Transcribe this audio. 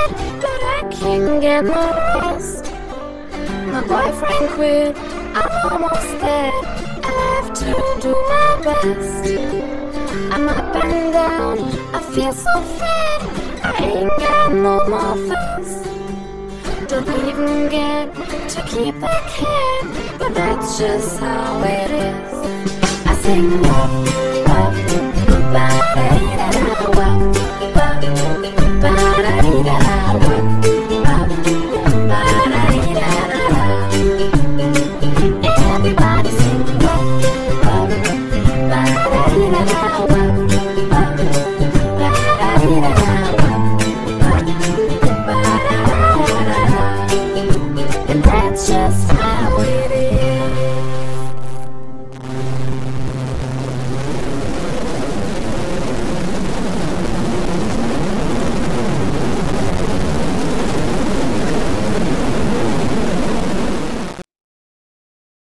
bed, but I can't get no rest. My boyfriend quit, I'm almost dead. I have to do my best. I'm up and down, I feel so fat. I ain't got no more face. Don't even get to keep a cat, but that's just how it is. I sing wop, wop, ba-da-dee-da-da, wop, wop, ba-da-dee-da-da, wop, wop, ba-da-dee-da-da-da. Everybody sing wop, wop, ba-da-dee-da-da, wop, wop, ba-da-dee-da-da, wop, wop, ba-da-da-da-da. And that's just how it is.